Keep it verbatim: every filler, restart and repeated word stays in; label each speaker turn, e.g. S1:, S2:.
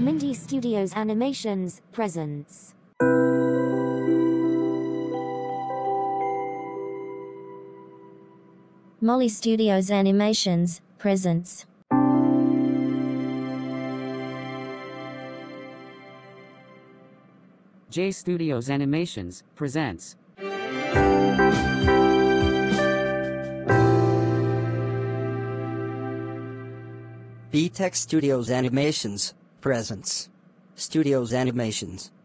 S1: Mindy Studios Animations presents.
S2: Moli Studios Animations presents.
S3: J Studios Animations presents.
S4: B Tech Studios Animations presents. Studios Animations.